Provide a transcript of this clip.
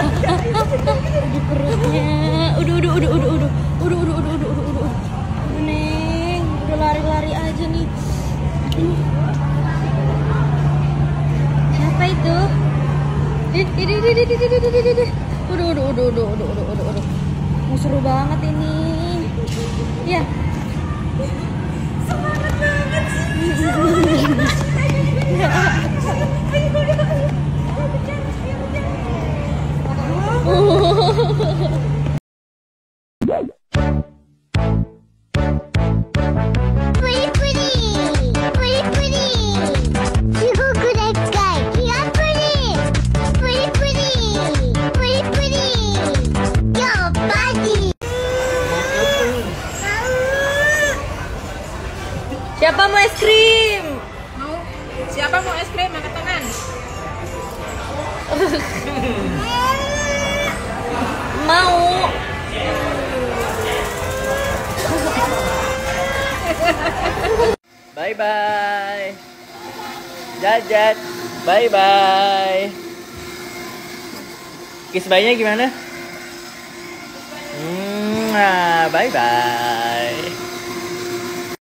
Di perutnya. Udah. Neng, udah lari-lari aja nih. Siapa itu? Udah. Seru banget ini. Ya. Semangat banget sih. Siapa mau es krim? Mau? Siapa mau es krim? Angkat tangan. Mau. Bye bye. Jajat. Bye bye. Kiss bye-nya gimana? Bye bye.